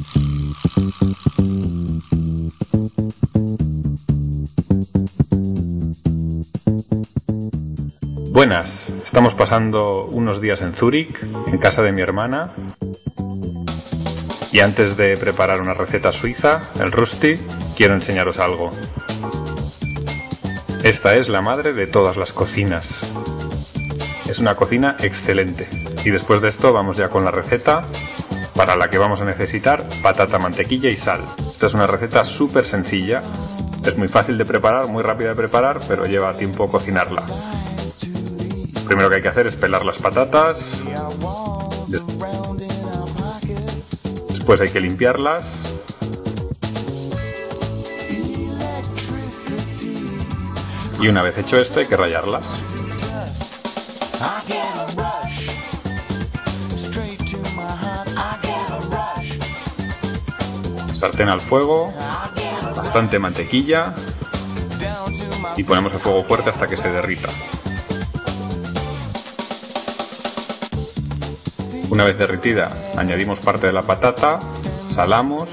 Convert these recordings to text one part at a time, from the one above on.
Buenas, estamos pasando unos días en Zúrich, en casa de mi hermana. Y antes de preparar una receta suiza, el Rösti, quiero enseñaros algo. Esta es la madre de todas las cocinas. Es una cocina excelente. Y después de esto vamos ya con la receta, para la que vamos a necesitar patata, mantequilla y sal. Esta es una receta súper sencilla. Es muy fácil de preparar, muy rápida de preparar, pero lleva tiempo cocinarla. Lo primero que hay que hacer es pelar las patatas. Después hay que limpiarlas. Y una vez hecho esto hay que rallarlas. Sartén al fuego, bastante mantequilla y ponemos el fuego fuerte hasta que se derrita. Una vez derretida, añadimos parte de la patata, salamos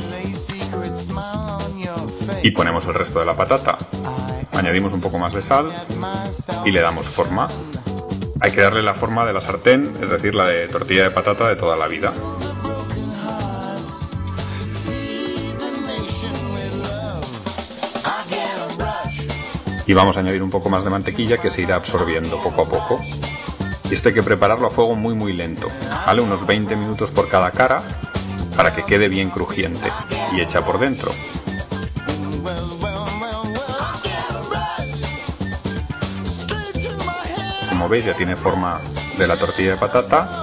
y ponemos el resto de la patata. Añadimos un poco más de sal y le damos forma. Hay que darle la forma de la sartén, es decir, la de tortilla de patata de toda la vida. Y vamos a añadir un poco más de mantequilla que se irá absorbiendo poco a poco. Y esto hay que prepararlo a fuego muy lento, ¿vale? Unos 20 minutos por cada cara para que quede bien crujiente y hecha por dentro. Como veis ya tiene forma de la tortilla de patata.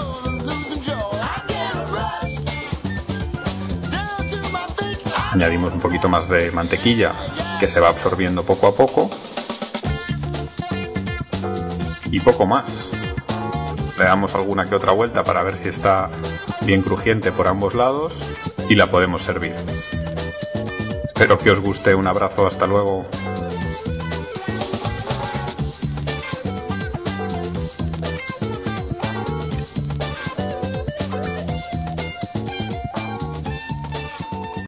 Añadimos un poquito más de mantequilla que se va absorbiendo poco a poco. Y poco más. Le damos alguna que otra vuelta para ver si está bien crujiente por ambos lados y la podemos servir. Espero que os guste, un abrazo, hasta luego.